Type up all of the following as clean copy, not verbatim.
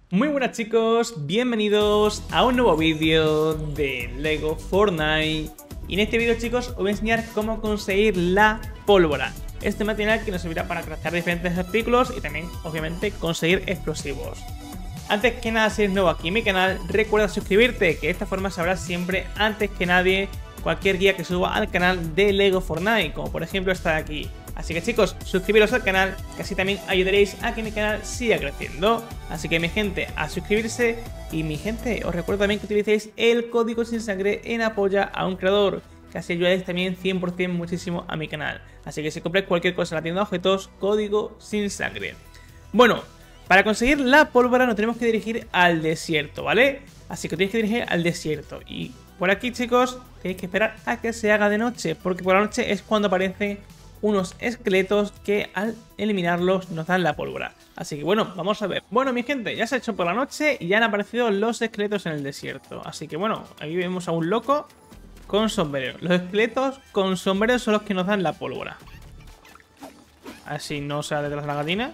Muy buenas chicos, bienvenidos a un nuevo vídeo de Lego Fortnite. Y en este vídeo chicos os voy a enseñar cómo conseguir la pólvora. Este material que nos servirá para craftear diferentes artículos y también obviamente conseguir explosivos. Antes que nada, si eres nuevo aquí en mi canal, recuerda suscribirte, que de esta forma sabrás siempre antes que nadie cualquier guía que suba al canal de Lego Fortnite, como por ejemplo esta de aquí. Así que chicos, suscribiros al canal, que así también ayudaréis a que mi canal siga creciendo. Así que mi gente, a suscribirse. Y mi gente, os recuerdo también que utilicéis el código sin sangre en apoya a un creador, que así ayudáis también 100% muchísimo a mi canal. Así que si compráis cualquier cosa en la tienda de objetos, código sin sangre. Bueno, para conseguir la pólvora nos tenemos que dirigir al desierto, ¿vale? Así que tenéis que dirigir al desierto. Y por aquí chicos, tenéis que esperar a que se haga de noche, porque por la noche es cuando aparecen unos esqueletos que al eliminarlos nos dan la pólvora. Así que bueno, vamos a ver. Bueno mi gente, ya se ha hecho por la noche y ya han aparecido los esqueletos en el desierto. Así que bueno, aquí vemos a un loco con sombrero. Los esqueletos con sombrero son los que nos dan la pólvora. Así no se va detrás de la gallina.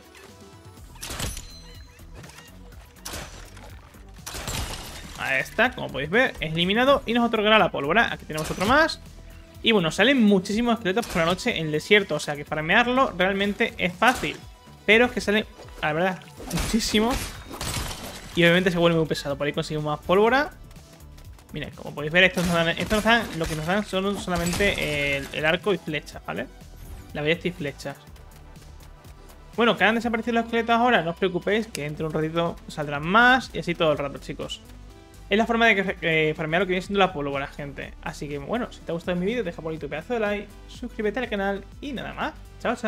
Ahí está, como podéis ver, es eliminado y nos otorgará la pólvora. Aquí tenemos otro más. Y bueno, salen muchísimos esqueletos por la noche en el desierto, o sea que farmearlo realmente es fácil. Pero es que salen, la verdad, muchísimos. Y obviamente se vuelve muy pesado. Por ahí conseguimos más pólvora. Mirad, como podéis ver, estos nos dan, lo que nos dan son solamente el arco y flechas, ¿vale? La ballesta y flechas. Bueno, que han desaparecido los esqueletos ahora, no os preocupéis, que dentro de un ratito saldrán más y así todo el rato, chicos. Es la forma de farmear lo que viene siendo la pólvora, gente. Así que bueno, si te ha gustado mi vídeo, deja por ahí tu pedazo de like, suscríbete al canal y nada más. Chao, chao.